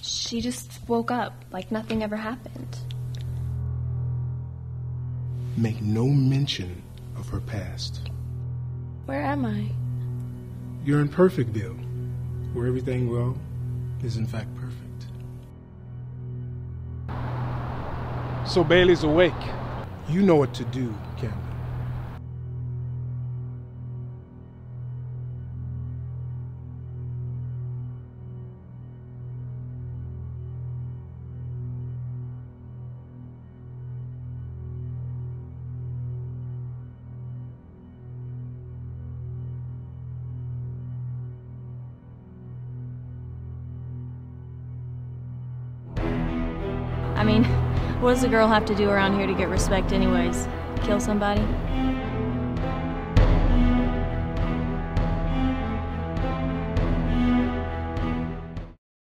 She just woke up like nothing ever happened. Make no mention of her past. Where am I? You're in Perfectville, where everything, well, is in fact perfect. So Bailey's awake. You know what to do, Camden. I mean, what does a girl have to do around here to get respect anyways? Kill somebody?